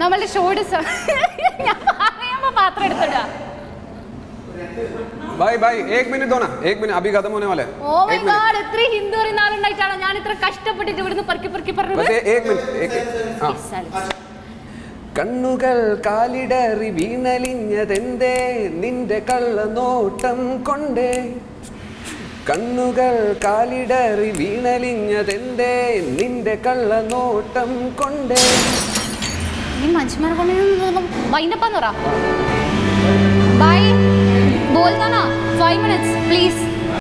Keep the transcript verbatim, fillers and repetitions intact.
നമ്മളുടെ ഷോയുടെ ഞാൻ പറയുമ്പോ പാത്രം എടുത്തിടുക. भाई भाई एक मिनट दो ना, एक मिनट अभी खत्म होने वाला है. Oh my God, इतने हिंदू और नाल ഉണ്ടായിട്ടാണ് ഞാൻ ഇത്ര കഷ്ടപ്പെട്ടിട്ട് ഇവിടുന്ന് परकी परकी പറഞ്ഞത്. बस एक मिनट एक हां. കണ്ണുകൾ കാലിടറി വീണലിഞ്ഞതെന്തേ നിന്റെ കള്ളനോട്ടം കൊണ്ടേ. കണ്ണുകൾ കാലിടറി വീണലിഞ്ഞതെന്തേ നിന്റെ കള്ളനോട്ടം കൊണ്ടേ. നീ മഞ്ജുമാർ കൊണ്ടൊന്നും വൈൻഡപ്പ് ആന്ന് പറ. ബൈ बोलता ना five minutes please.